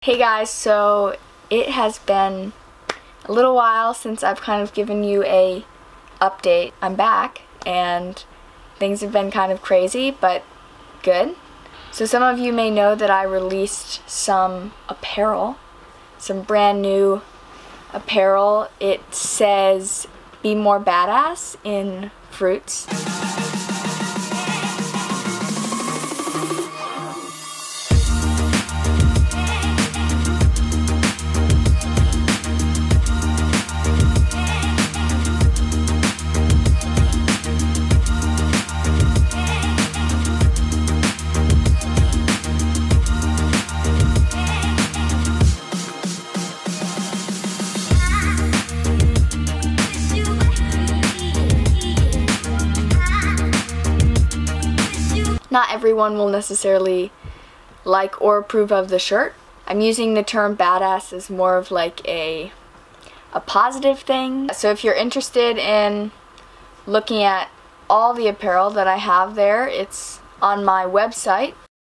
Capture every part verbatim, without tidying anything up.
Hey guys, so it has been a little while since I've kind of given you a update. I'm back and things have been kind of crazy, but good. So some of you may know that I released some apparel, some brand new apparel. It says "Be More Badass" in fruits. Not everyone will necessarily like or approve of the shirt. I'm using the term badass as more of like a a positive thing. So if you're interested in looking at all the apparel that I have there, it's on my website.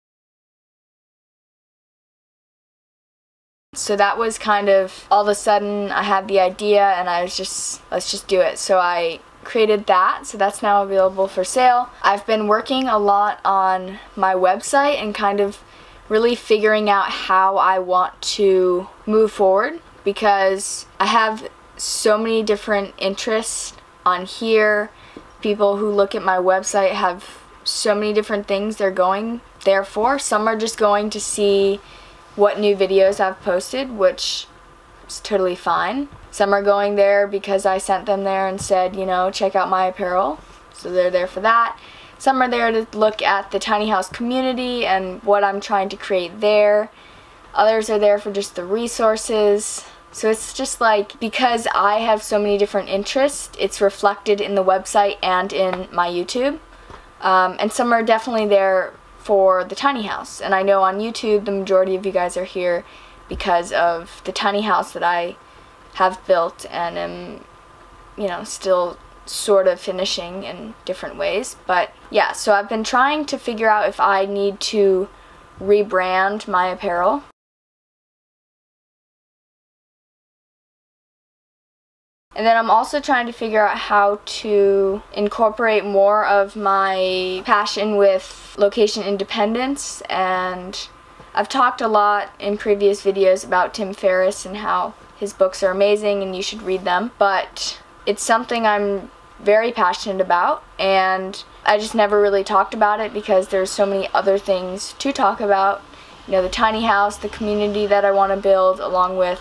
So that was kind of all of a sudden I had the idea and I was just, let's just do it. So I created that, so that's now available for sale. I've been working a lot on my website and kind of really figuring out how I want to move forward, because I have so many different interests on here. People who look at my website have so many different things they're going there for. Some are just going to see what new videos I've posted, which is totally fine. Some are going there because I sent them there and said, you know, check out my apparel. So they're there for that. Some are there to look at the tiny house community and what I'm trying to create there. Others are there for just the resources. So it's just like, because I have so many different interests, it's reflected in the website and in my YouTube. Um, and some are definitely there for the tiny house. And I know on YouTube the majority of you guys are here because of the tiny house that I have built and am, you know, still sort of finishing in different ways. But yeah, so I've been trying to figure out if I need to rebrand my apparel. And then I'm also trying to figure out how to incorporate more of my passion with location independence. And I've talked a lot in previous videos about Tim Ferriss and how his books are amazing and you should read them, but it's something I'm very passionate about and I just never really talked about it because there's so many other things to talk about. You know, the tiny house, the community that I want to build, along with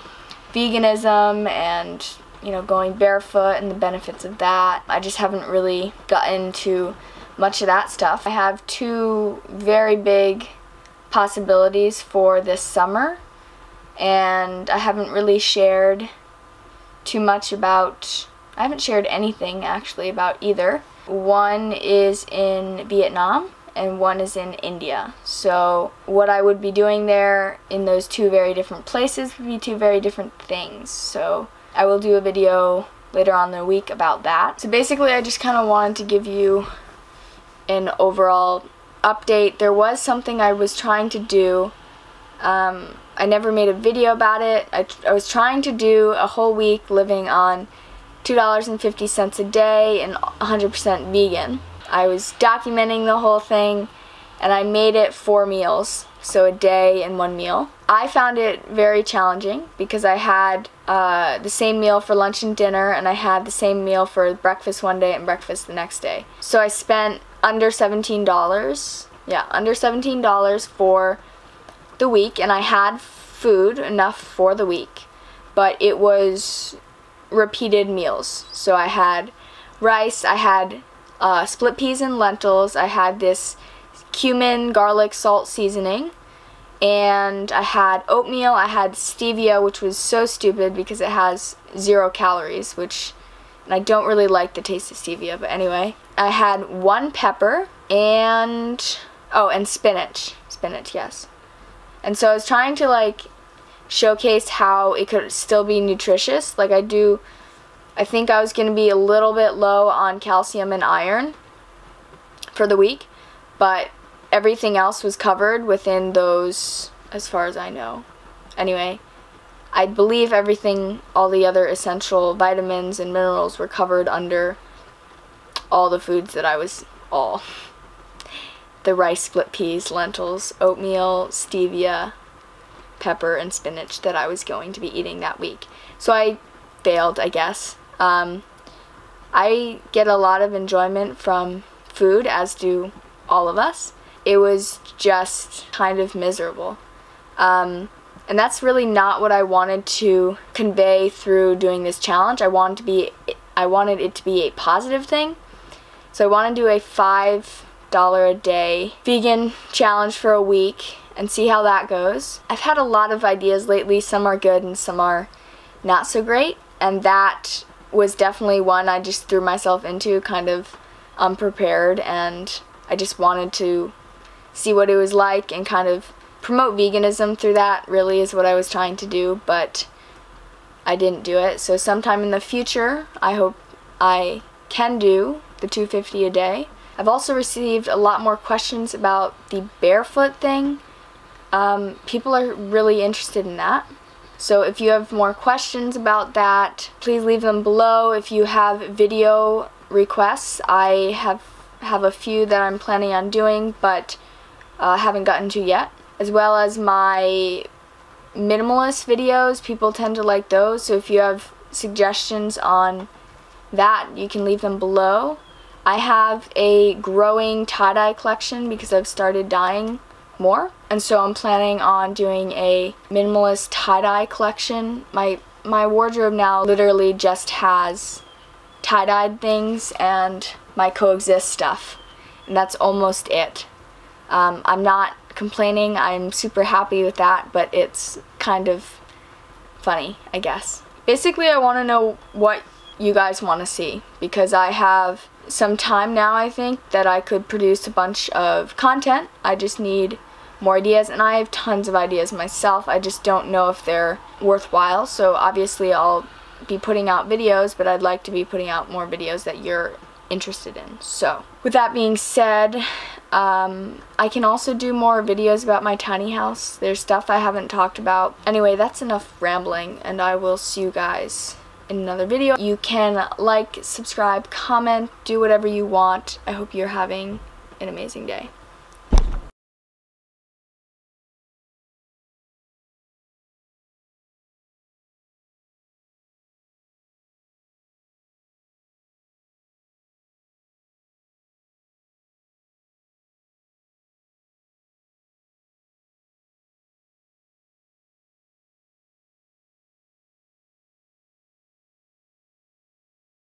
veganism and, you know, going barefoot and the benefits of that. I just haven't really gotten into much of that stuff. I have two very big possibilities for this summer, and I haven't really shared too much about, I haven't shared anything actually about either. One is in Vietnam and one is in India. So what I would be doing there in those two very different places would be two very different things. So I will do a video later on in the week about that. So basically I just kind of wanted to give you an overall update. There was something I was trying to do. Um, I never made a video about it. I, I was trying to do a whole week living on two dollars and fifty cents a day and one hundred percent vegan. I was documenting the whole thing and I made it four meals, so a day and one meal. I found it very challenging because I had uh, the same meal for lunch and dinner, and I had the same meal for breakfast one day and breakfast the next day. So I spent under seventeen dollars, yeah, under seventeen dollars for the week, and I had food enough for the week, but it was repeated meals. So I had rice, I had uh, split peas and lentils, I had this cumin, garlic, salt seasoning, and I had oatmeal, I had stevia, which was so stupid because it has zero calories, which, and I don't really like the taste of stevia, but anyway. I had one pepper and, oh, and spinach, spinach, yes. And so I was trying to like showcase how it could still be nutritious. Like I do, I think I was going to be a little bit low on calcium and iron for the week, but everything else was covered within those as far as I know. Anyway, I believe everything, all the other essential vitamins and minerals were covered under all the foods that I was, all. The rice, split peas, lentils, oatmeal, stevia, pepper, and spinach that I was going to be eating that week. So I failed, I guess. Um, I get a lot of enjoyment from food, as do all of us. It was just kind of miserable. Um, and that's really not what I wanted to convey through doing this challenge. I wanted to be, I wanted it to be a positive thing. So I want to do a five dollar a day vegan challenge for a week and see how that goes. I've had a lot of ideas lately. Some are good and some are not so great. And that was definitely one I just threw myself into kind of unprepared, and I just wanted to see what it was like and kind of promote veganism through that, really is what I was trying to do, but I didn't do it. So sometime in the future, I hope I can do the two hundred fifty a day. I've also received a lot more questions about the barefoot thing. Um, people are really interested in that. So if you have more questions about that, please leave them below. If you have video requests, I have have a few that I'm planning on doing, but uh, haven't gotten to yet. As well as my minimalist videos, people tend to like those. So if you have suggestions on that, you can leave them below. I have a growing tie-dye collection because I've started dyeing more, and so I'm planning on doing a minimalist tie-dye collection. My my wardrobe now literally just has tie-dyed things and my Coexist stuff, and that's almost it. Um, I'm not complaining, I'm super happy with that, but it's kind of funny, I guess. Basically, I want to know what you guys want to see, because I have some time now, I think, that I could produce a bunch of content. I just need more ideas, and I have tons of ideas myself. I just don't know if they're worthwhile, so obviously I'll be putting out videos, but I'd like to be putting out more videos that you're interested in. So with that being said, um, I can also do more videos about my tiny house. There's stuff I haven't talked about. Anyway, that's enough rambling, and I will see you guys in another video. You can like, subscribe, comment, do whatever you want. I hope you're having an amazing day.